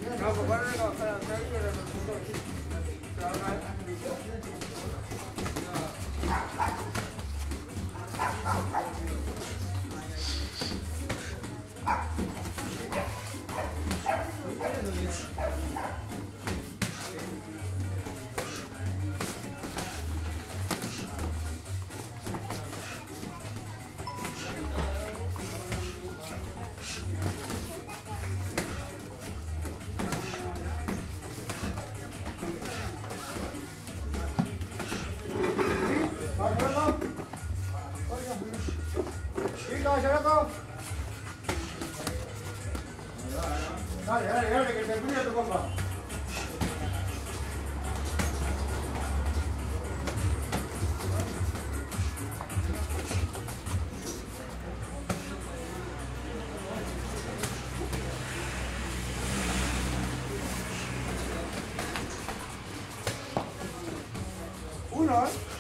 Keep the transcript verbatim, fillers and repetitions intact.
No, pues bueno, no, para hacer que le resultó aquí. Dale, dale, dale, que te cuide tu compa. Uno, ¿eh?